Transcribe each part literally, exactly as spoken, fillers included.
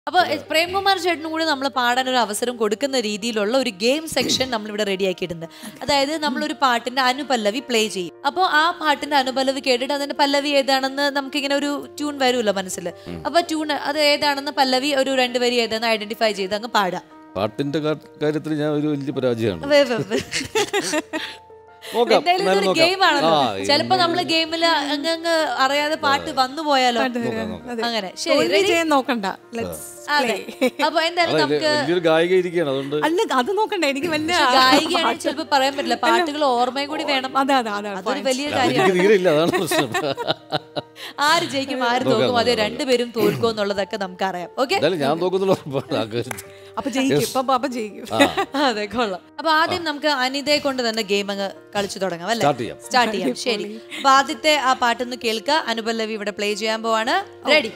അപ്പൊ പ്രേംകുമാർ ചേട്ടനും കൂടി നമ്മൾ പാടാൻ ഒരു അവസരം കൊടുക്കുന്ന രീതിയിലുള്ള ഒരു ഗെയിം സെക്ഷൻ നമ്മളിവിടെ റെഡിയാക്കിയിട്ടുണ്ട്. അതായത് നമ്മളൊരു പാട്ടിന്റെ അനുപല്ലവി പ്ലേ ചെയ്യും. അപ്പോൾ ആ പാട്ടിന്റെ അനുപല്ലവി കേട്ടിട്ട് അതിന്റെ പല്ലവി ഏതാണെന്ന് നമുക്കിങ്ങനെ ഒരു ട്യൂൺ വരുമല്ലോ മനസ്സിൽ. അപ്പൊ ട്യൂൺ അത് ഏതാണെന്ന് പല്ലവി ഒരു രണ്ടുപേരി ഏതാണെന്ന് ഐഡന്റിഫൈ ചെയ്ത് അങ്ങ് പാടാം. പാട്ടിന്റെ കാര്യത്തിൽ ഞാൻ ഒരു വലിയ പരാജയമാണ്. എന്തായാലും ഇതൊരു ഗെയിമാണല്ലോ. ചിലപ്പോ നമ്മള് ഗെയിമില് അങ്ങ് അറിയാതെ പാട്ട് വന്നു പോയാലോ. അങ്ങനെ ശരി നോക്കണ്ട. അതെ. അപ്പൊ എന്തായാലും നമുക്ക് അല്ല അത് നോക്കണ്ട. എനിക്ക് വലിയ ഗായികയാണെങ്കിൽ ചിലപ്പോ പറയാൻ പറ്റില്ല. പാട്ടുകൾ ഓർമ്മയും കൂടി വേണം. അതെ അതെ അതെ അതൊരു വലിയ കാര്യമാണ്. ആര് ജയിക്കും ആര് തോക്കും അതെ രണ്ടുപേരും തോൽക്കും എന്നുള്ളതൊക്കെ നമുക്കറിയാം. ഓക്കെ അപ്പൊ ജയിക്കും. അപ്പൊ ജയിക്കും. അതെ കൊള്ളാം. അപ്പൊ ആദ്യം നമുക്ക് അനിതയെ കൊണ്ട് തന്നെ ഗെയിം അങ്ങ് കളിച്ചു തുടങ്ങാം അല്ലെ? സ്റ്റാർട്ട് ചെയ്യാം. ശരി. അപ്പൊ ആദ്യത്തെ ആ പാട്ടൊന്ന് കേൾക്കുക. അനുപല്ലവി ഇവിടെ പ്ലേ ചെയ്യാൻ പോവാണ്. റെഡി?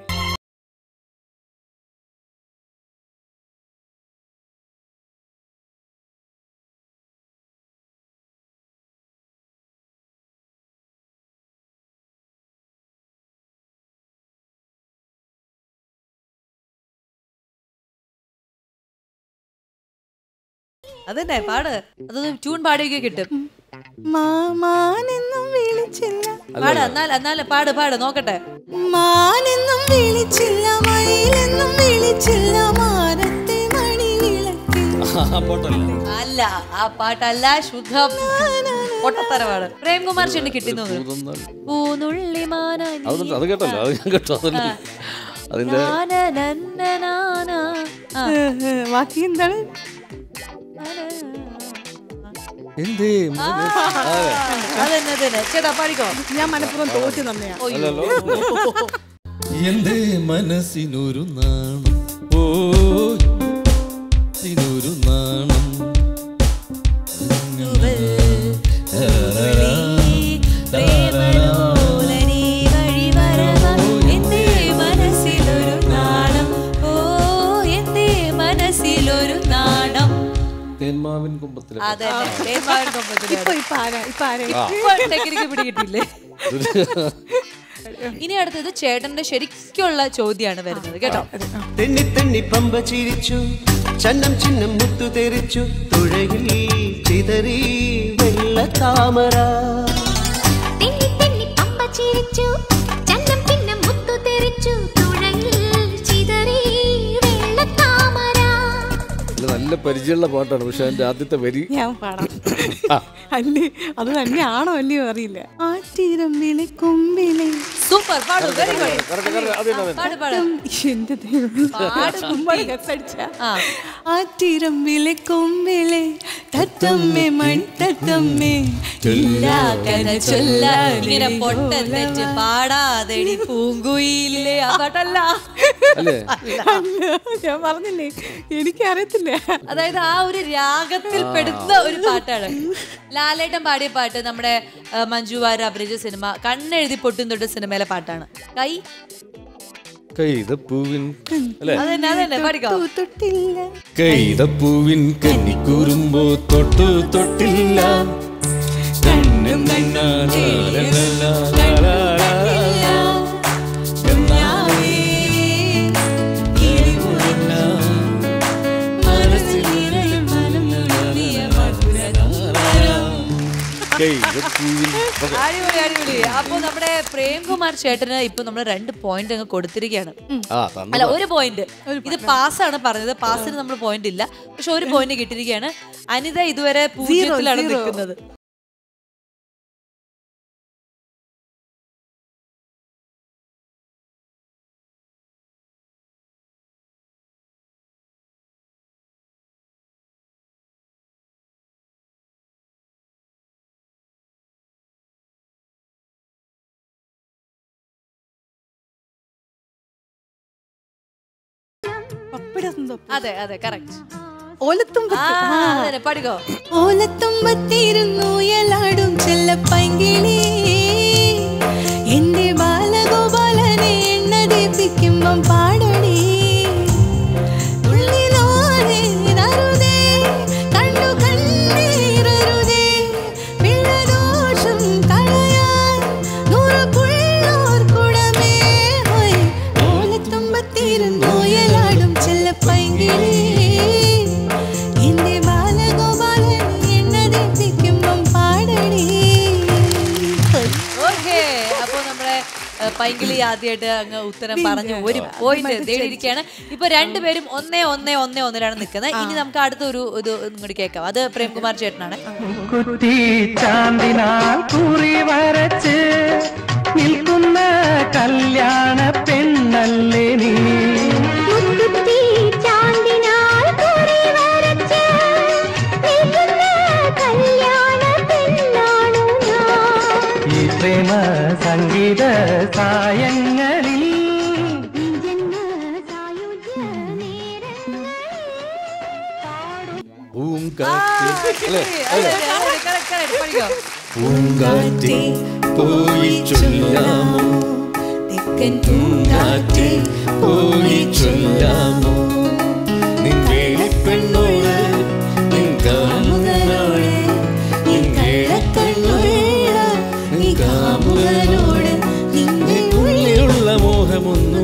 അതന്നെ പാട്. അതൊന്ന് ട്യൂൺ പാടിയൊക്കെ കിട്ടും. മാമാനെന്നും വിളിച്ചില്ല പാട്. എന്നാൽ എന്നാൽ പാട് പാട് നോക്കട്ടെ. മാനെന്നും വിളിച്ചില്ല മയിലെന്നും വിളിച്ചില്ല മാനത്തെ മണിവിളക്കിൽ. അല്ല ആ പാട്ടല്ല. ശുദ്ധം പൊട്ടത്തരമാണ്. പ്രേംകുമാർ ചേട്ടന് കിട്ടി പൂനുള്ളി അത് കേട്ടല്ലോ. അത് ഞാൻ കേട്ടോ. അതിന്റെ ബാക്കി എന്താണ്? ചേട്ടാ പാടിക്കോ. ഞാൻ മനപ്പുറം തോറ്റ് തന്നെയാ. എന്റെ മനസ്സിനൊരു നാണം ഓ ൊരു നാണം തേന്മാവിൻ കൊമ്പത്തിലെ. ഇനി അടുത്തത് ചേട്ടന്റെ ശരിക്കുള്ള ചോദ്യമാണ് വരുന്നത് കേട്ടോ. തെന്നി തെന്നി പമ്പ ചിരിച്ചു ചന്നം ചിന്നം മുത്തു തെറിച്ചു തുഴയിൽ ചിതറി വെള്ള താമര. തെന്നി തെന്നി പമ്പ ചിരിച്ചു ചന്നം ചിന്നം മുത്തു തെറിച്ചു തുഴയിൽ ചിതറി വെള്ള താമര. നല്ല പരിചയമുള്ള പാട്ടാണ്. പക്ഷെ അതിന്റെ ആദ്യത്തെ വരി ഞാൻ പാടാം. അല്ലേ അത് തന്നെയാണോ അല്ലയോ അറിയില്ല. ആറ്റിരമ്പിലെ കൊമ്പിലെ. സൂപ്പർ പാടു. Very good. പാട് പാട്. എന്റെ ദൈവം. ആറ്റിരമ്പിലെ കൊമ്പിലെ തത്തമ്മേ മണിത്തത്തമ്മേ ഇങ്ങനെ പൊട്ടൻ തെറ്റ് പാടാതെടി പൂങ്കുയിലേ. ആ പാട്ടല്ല. ഞാൻ പറഞ്ഞില്ലേ എനിക്കറിയത്തില്ല. അതായത് ആ ഒരു രാഗത്തിൽ പെടുന്ന ഒരു പാട്ടാണ്. ലാലേട്ടൻ പാടിയ പാട്ട് നമ്മുടെ മഞ്ജു വാര്യർ അഭിനയിച്ച സിനിമ കണ്ണെഴുതി പൊട്ടും തൊട്ട് സിനിമയിലെ പാട്ടാണ്. കൈ കൈതപ്പൂവിൻ കൈതപ്പൂവിൻ കന്നിക്കൂറുമ്പോ തൊട്ടു തൊട്ടില്ല അടിപൊളി അടിപൊളി. അപ്പൊ നമ്മുടെ പ്രേംകുമാർ ചേട്ടന് ഇപ്പൊ നമ്മൾ രണ്ട് പോയിന്റ് അങ്ങ് കൊടുത്തിരിക്കുകയാണ്. അല്ല ഒരു പോയിന്റ്. ഇത് പാസ്സാണ് പറഞ്ഞത്. പാസ്സിന് നമ്മൾ പോയിന്റ് ഇല്ല. പക്ഷെ ഒരു പോയിന്റ് കിട്ടിയിരിക്കുകയാണ്. അനിത ഇതുവരെ പൂജ്യത്തിലാണ് നിൽക്കുന്നത്. അതെ അതെ കറക്റ്റ്. പഠിക്കോ. ഓലത്തുമ്പത്തിരുന്നൂയലാടും ചെല്ലപ്പൈങ്കിളി എന്റെ ബാലഗോപാലനെ എണ്ണ ദീപിക്കുമ്പം പാടണി. കണ്ടു കണ്ണീരരുതേ പിള്ളദോഷം കളയാൻ നൂറ് പുള്ളോർ കുടമേ. ഓലത്തുമ്പത്തിരുന്നൂയല പൈങ്കിളി ആദ്യമായിട്ട് അങ്ങ് ഉത്തരം പറഞ്ഞു ഒരു പോയിന്റ് നേടിയിരിക്കുകയാണ്. ഇപ്പൊ രണ്ടുപേരും ഒന്നേ ഒന്നേ ഒന്നേ ഒന്നിലാണ് നിൽക്കുന്നത്. ഇനി നമുക്ക് അടുത്ത ഒരു ഇത് ഇങ്ങോട്ട് കേൾക്കാം. അത് പ്രേംകുമാർ ചേട്ടനാണ്. നിൽക്കുന്ന കല്യാണ പെണ്ണല്ലേ നീ ഈ പ്രേമ സംഗീത സായങ്ങളിൽ പൂങ്കാറ്റേ പോയി ചൊല്ലാമോ തെക്കൻ പൂങ്കാറ്റേ പോയി ചൊല്ലാമോ നിൻ വേളിപ്പെണ്ണോട് നിൻ കാമുകനോട് നിൻ വേളക്കണ്ണോട് നിൻ കാമുകനോട് നിന്റെ ഉള്ളിലുള്ള മോഹമൊന്നും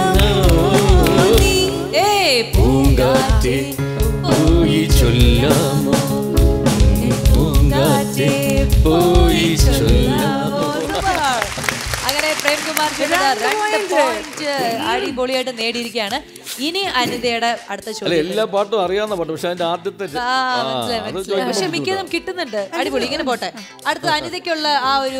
പൂങ്കാറ്റേ പോയി ചൊല്ലാമോ പൂങ്കാറ്റേ പോയി ചൊല്ലാമോ. അങ്ങനെ പ്രേംകുമാർ ചേട്ടൻ രണ്ട് പോയിന്റ് അടിപൊളിയായിട്ട് നേടിയിരിക്കുകയാണ്. ഇനി അനിതയുടെ അടുത്ത ചോദ്യം. എല്ലാ പാട്ടും അറിയാവുന്ന പാട്ട്, പക്ഷെ അതിന്റെ ആദ്യത്തെ പക്ഷെ മിക്കതും കിട്ടുന്നുണ്ട്. അടിപൊളി, ഇങ്ങനെ പോട്ടെ. അടുത്ത അനിതയ്ക്കുള്ള ആ ഒരു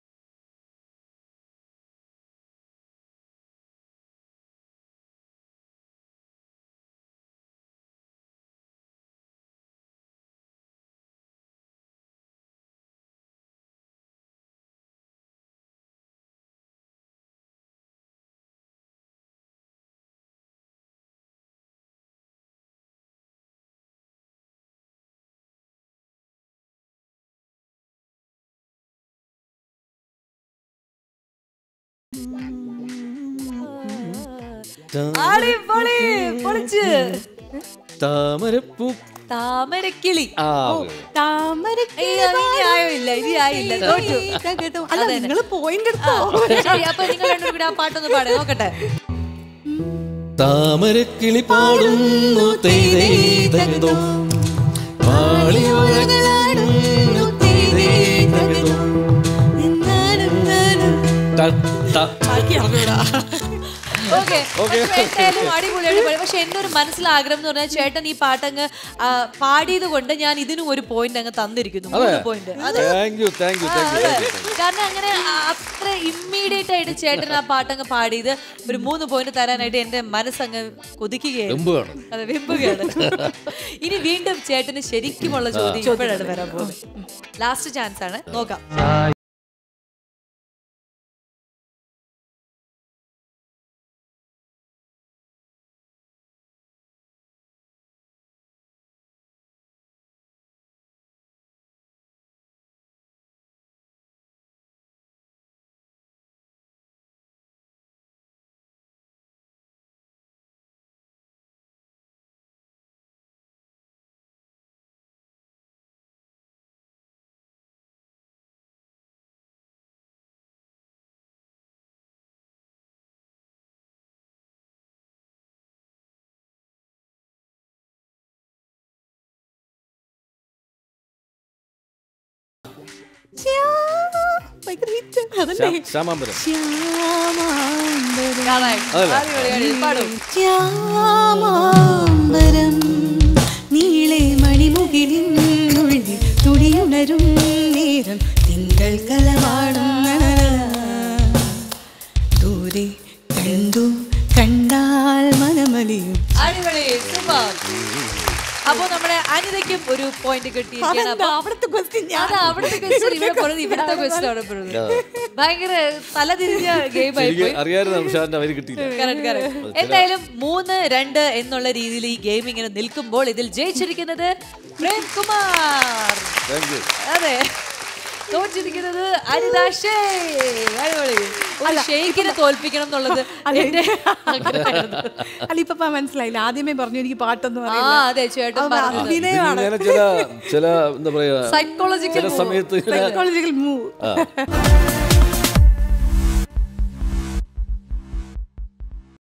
അടിപൊളി പൊളിച്ച് താമരപ്പൂ താമരക്കിളി. താമരക്കിളി ആയോ ഇല്ല, ഇനി ആയില്ല, തോറ്റു. അല്ല, നിങ്ങള് പോയിന്റ് എടുത്തോ? ശരി, അപ്പൊ നിങ്ങൾ രണ്ടും കൂടി ആ പാട്ടൊന്ന് പാടേ നോക്കട്ടെ. താമരക്കിളി പാടുന്നു തേതേതകതോ പാളിയോളങ്ങളാടുന്നു തേതേതകതോ ഓക്കെ, എന്തായാലും അടിപൊളിയായിട്ട് പാടി. പക്ഷെ എന്റെ ഒരു മനസ്സിലാഗ്രഹം എന്ന് പറഞ്ഞാൽ ചേട്ടൻ ഈ പാട്ടങ്ങ് പാടിയത് കൊണ്ട് ഞാൻ ഇതിനും ഒരു പോയിന്റ് അങ്ങ് തന്നിരിക്കുന്നു, മൂന്ന് പോയിന്റ്. കാരണം അങ്ങനെ അത്ര ഇമ്മീഡിയറ്റ് ആയിട്ട് ചേട്ടൻ ആ പാട്ടങ്ങ് പാടിയത് ഒരു മൂന്ന് പോയിന്റ് തരാനായിട്ട് എന്റെ മനസ്സങ്ങ് കൊതിക്കുകയാണ്. അതെ, വെമ്പുകയാണ്. ഇനി വീണ്ടും ചേട്ടന് ശരിക്കുമുള്ള ചോദ്യം ഇപ്പോഴാണ് വരാൻ പോകുന്നത്. ലാസ്റ്റ് ചാൻസ് ആണ്, നോക്കാം. ശ്യാമാംബരം. ശ്യാമാംബരം നീളെ മണിമുകിലിൻ ഉള്ളിൽ തുടിയുണരും നേരം തിങ്കൾ കലവാടും ദൂരെ കണ്ടു കണ്ടാൽ മനമലിയും. അടിപൊളി, സൂപ്പർ. അപ്പൊ നമ്മുടെ അനിതയ്ക്കും ഒരു പോയിന്റ് കിട്ടിയിരിക്കുകയാണ്. അവിടുത്തെ ക്വസ്റ്റ്യൻ ഇവിടെ പറഞ്ഞത് ഇവിടുത്തെ ക്വസ്റ്റ്യൻ അവിടെ പറഞ്ഞത് ഭയങ്കര തലതിരിഞ്ഞ ഗെയിം ആയി പോയി. എന്തായാലും മൂന്ന് രണ്ട് എന്നുള്ള രീതിയിൽ ഈ ഗെയിം ഇങ്ങനെ നിൽക്കുമ്പോൾ ഇതിൽ ജയിച്ചിരിക്കുന്നത് പ്രേംകുമാർ. അതെ, തോറ്റിരിക്കുന്നത് അനിത ഷെയ്ഖിനെ തോൽപ്പിക്കണം എന്നുള്ളത് അല്ല, ഇപ്പൊ മനസ്സിലായില്ല. ആദ്യമേ പറഞ്ഞു എനിക്ക് പാട്ടൊന്നും ആ അതെ ചേട്ടൻ അഭിനയമാണ്. ചില ചില എന്താ പറയാ സൈക്കോളജിക്കൽ സമയത്ത് സൈക്കോളജിക്കൽ മൂവ്.